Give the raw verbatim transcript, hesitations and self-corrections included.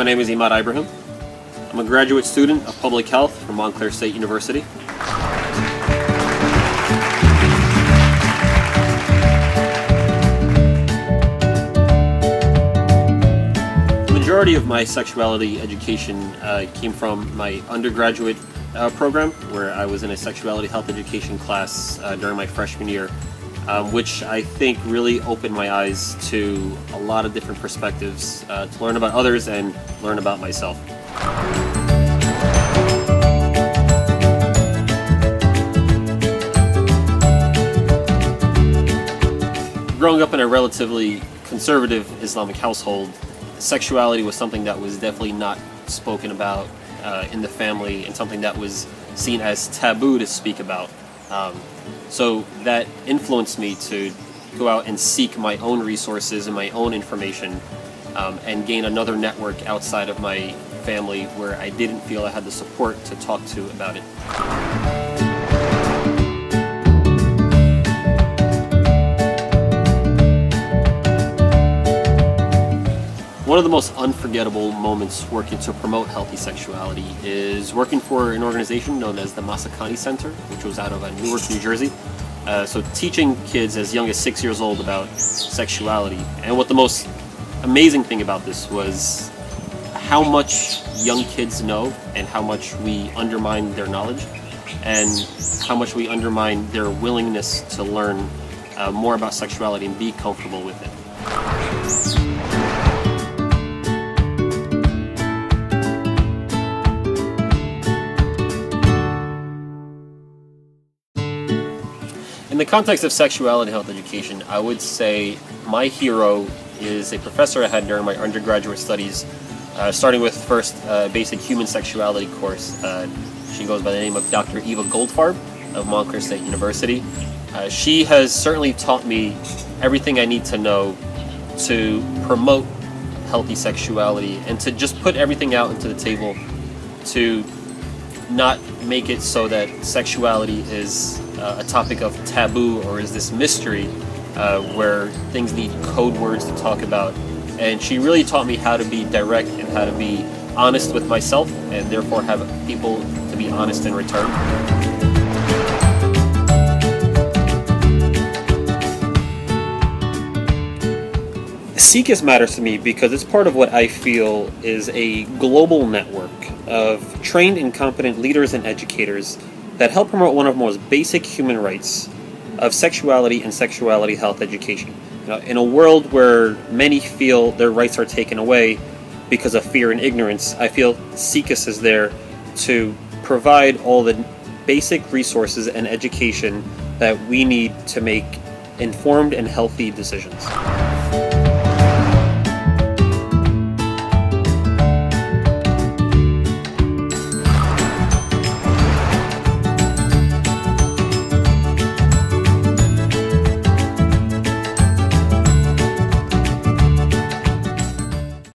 My name is Imad Ibrahim. I'm a graduate student of public health from Montclair State University. The majority of my sexuality education uh, came from my undergraduate uh, program, where I was in a sexuality health education class uh, during my freshman year. Um, which I think really opened my eyes to a lot of different perspectives uh, to learn about others and learn about myself. Growing up in a relatively conservative Islamic household, sexuality was something that was definitely not spoken about uh, in the family, and something that was seen as taboo to speak about. Um, so that influenced me to go out and seek my own resources and my own information, um, and gain another network outside of my family where I didn't feel I had the support to talk to about it. One of the most unforgettable moments working to promote healthy sexuality is working for an organization known as the Masakani Center, which was out of uh, Newark, New Jersey. Uh, so teaching kids as young as six years old about sexuality. And what the most amazing thing about this was how much young kids know and how much we undermine their knowledge, and how much we undermine their willingness to learn uh, more about sexuality and be comfortable with it. In the context of sexuality health education, I would say my hero is a professor I had during my undergraduate studies, uh, starting with first uh, basic human sexuality course. Uh, she goes by the name of Doctor Eva Goldfarb of Montclair State University. Uh, she has certainly taught me everything I need to know to promote healthy sexuality, and to just put everything out into the table to not make it so that sexuality is uh, a topic of taboo, or is this mystery uh, where things need code words to talk about. And she really taught me how to be direct and how to be honest with myself, and therefore have people to be honest in return. SIECUS matters to me because it's part of what I feel is a global network of trained and competent leaders and educators that help promote one of the most basic human rights of sexuality and sexuality health education. You know, in a world where many feel their rights are taken away because of fear and ignorance, I feel SIECUS is there to provide all the basic resources and education that we need to make informed and healthy decisions.